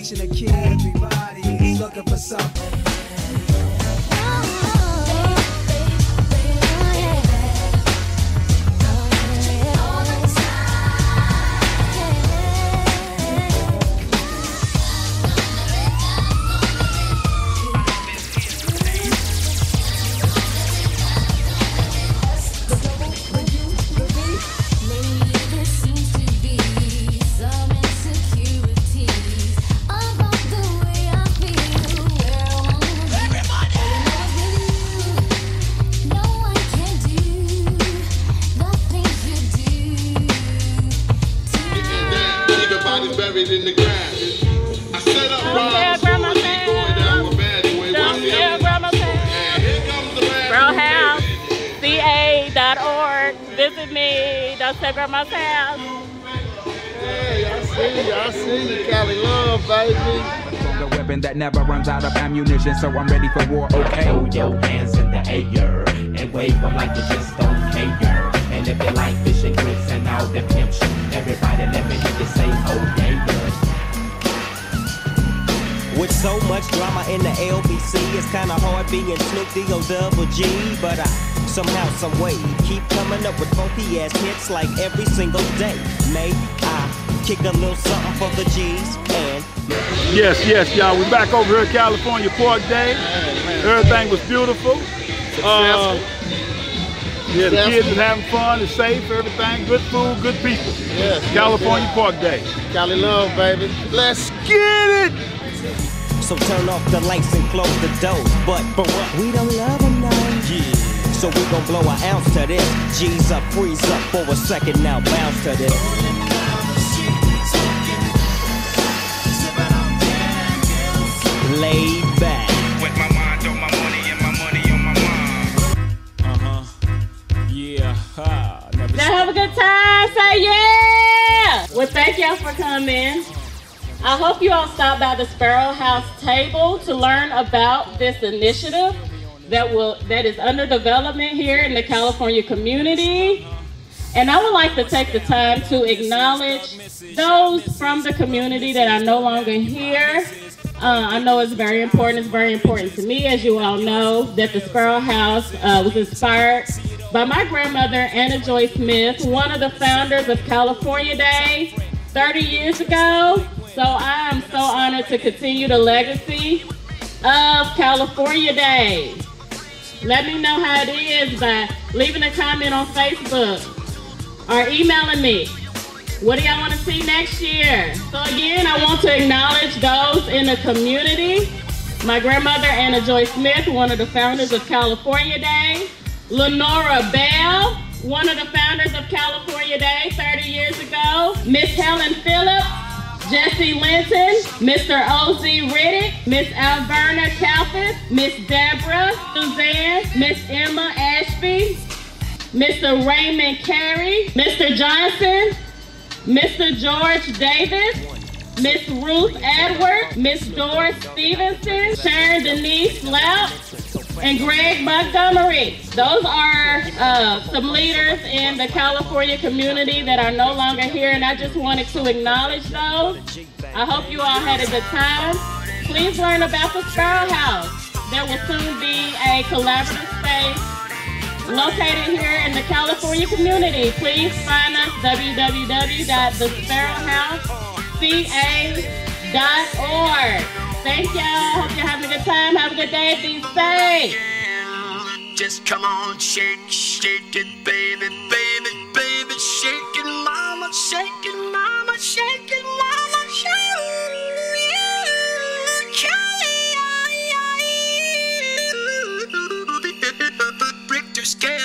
generation of kids. Everybody's looking for something. In the grass. I set up rhymes going down with Maddie. Girl House, ca.org. Visit me. Don't say Grandma's house. Hey, I see you, Cali love, baby. The weapon that never runs out of ammunition, so I'm ready for war, okay? Throw your hands in the air and wave them like you just don't care. And if you like fish and grits and all the pimp shit, everybody let me hear you say, oh yeah. With so much drama in the LBC, it's kinda hard being Snoop D-O double G. But I somehow, someway keep coming up with funky ass hits like every single day. May I kick a little something for the G's and Yes, y'all. We're back over here at California Pork Day. Everything was beautiful. Yeah, the kids are having fun, it's safe, everything, good food, good people. Yes, California Pork Day. Cali love, baby. Let's get it! so turn off the lights and close the doors. But for what? We don't love them now. Yeah. So we gon' blow an ounce to this. G's up, freeze up for a second now, bounce to this. Laid back. With my mind on my money and my money on my mind. Yeah. Y'all have a good time. Say yeah. Well, thank y'all for coming. I hope you all stop by the Sparrow House table to learn about this initiative that is under development here in the California community. And I would like to take the time to acknowledge those from the community that are no longer here. I know it's very important. It's very important to me, as you all know, that the Sparrow House was inspired by my grandmother, Anna Joy Smith, one of the founders of California Day 30 years ago. So I am so honored to continue the legacy of California Day. Let me know how it is by leaving a comment on Facebook or emailing me. What do y'all want to see next year? So again, I want to acknowledge those in the community. My grandmother, Anna Joy Smith, one of the founders of California Day. Lenora Bell, one of the founders of California Day 30 years ago. Miss Helen Phillips, Jesse Linton, Mr. O.Z. Riddick, Miss Alverna Kalfas, Miss Deborah Suzanne, Miss Emma Ashby, Mr. Raymond Carey, Mr. Johnson, Mr. George Davis, Miss Ruth Edwards, Miss Doris Stevenson, Sharon Denise Lout, and Greg Montgomery. Those are some leaders in the California community that are no longer here, and I just wanted to acknowledge those. I hope you all had a good time. Please learn about the Sparrow House. There will soon be a collaborative space located here in the California community. Please find us www.thesparrowhouseca.org. Thank y'all. Hope you're having a good time. Have a good day. Be safe. Just come on, shake, shake it, baby, baby, baby, shake it, mama, shake it, mama, shake it, mama, shake it, Richter scale.